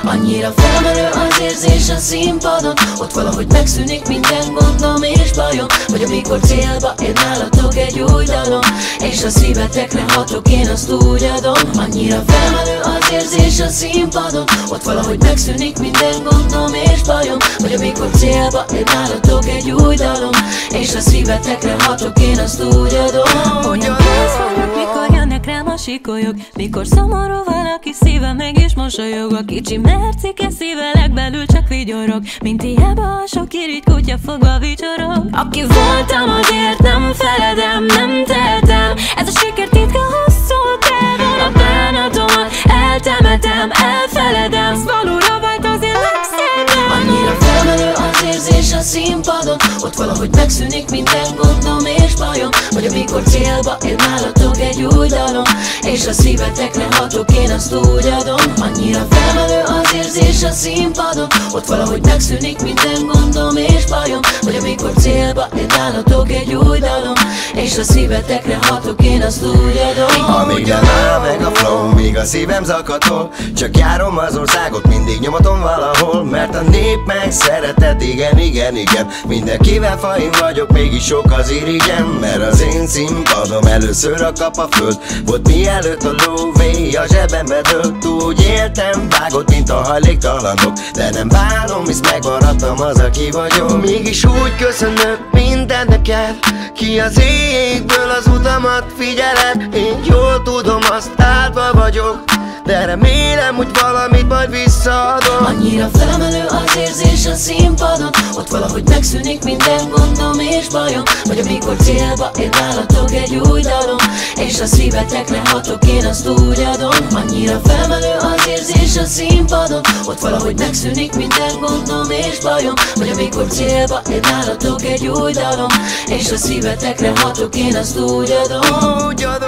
Annyira felmenő az érzés a színpadon, ott valahogy megszűnik minden gondom és bajom. Vagy amikor célba ér nálatok egy új dalom, és a szívetekre hatok, én azt úgy adom. Annyira felmenő az érzés a színpadon, ott valahogy megszűnik minden gondom és bajom. Vagy amikor célba ér nálatok egy új dalom, és a szívetekre hatok, én azt úgy adom. Olyan kész vagyok, mikor jönnek rám a sikolyok, mikor szomorú valaki szíve mégis mosolyog. A kicsi mercike szíve legbelül csak vigyorog, mint hiába a sok irigy kutya fogva vicsorog. Aki voltam, azért nem feledem, nem tehetem, ez a siker titka hosszú távon. A bánatomat eltemetem, elfeledem, valóra vált az én legszebben. Annyira felmenő az érzés a színpadon, ott valahogy megszűnik minden gondom és bajom. Vagy amikor célba ér nálatok egy új dalom, és a szívetekre hatok, én azt úgy adom. Annyira felmenő az érzés a színpadon, ott valahogy megszűnik minden gondom és bajom. Vagy amikor célba ér nálatok egy új dalom, és a szívetekre hatok, én azt úgy adom. Amíg nem áll meg a flow, míg a szívem zakatol, csak járom az országot, mindig nyomatom valahol. Mert a nép meg szeretet, igen, igen, igen. Mindenkivel fain vagyok, mégis sok az irigyem. Mert az én színpadom először a kap a föld volt, mielőtt a lóvé a zsebembe dőlt. Úgy éltem, vágott, mint a hajléktalanok, de nem bánom, hisz megmaradtam az, aki vagyok. Mégis úgy köszönök minden neked, ki az égből az utamat figyeled. Én jól tudom, azt áldva vagyok, de remélem, hogy valamit majd visszaadom. Annyira felmenő az érzés a színpadon, ott valahogy megszűnik minden gondom és bajom. Vagy amikor célba ér nálatok egy új dalom, és a szívetekre hatok, én azt úgy adom. Annyira felmenő az érzés a színpadon, ott valahogy megszűnik minden gondom és bajom. Vagy amikor célba ér nálatok egy új dalom, és a szívetekre hatok, én azt úgy adom. Úgy adom.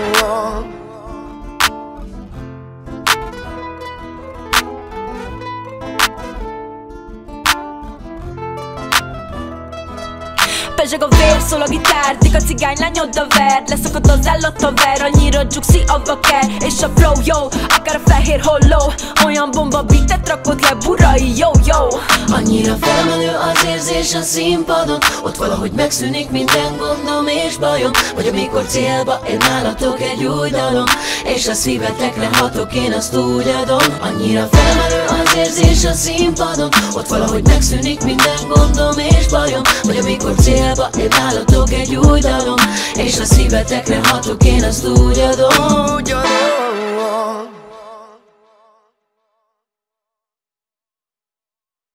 Pezseg a vér, szól a gitár, dik a cigánylány odaver, leszakadozzál a taver, annyira juicy a vaker, és a flow, yo, akár a fehér holló, olyan bomba beatet rakod le, burai, yo, yo. Annyira felmenő az érzés a színpadon, ott valahogy megszűnik minden gondom és bajom. Vagy amikor célba ér nálatok egy új dalom, és a szívetekre hatok, én azt úgy adom. Annyira felmenő az érzés a színpadon, ott valahogy megszűnik minden gondom és bajom. Vagy amikor célba ér nálatok egy új dalom, és a szívetekre hatok, én azt úgy adom.